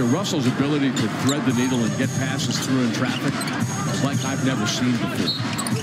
Russell's ability to thread the needle and get passes through in traffic is like I've never seen before.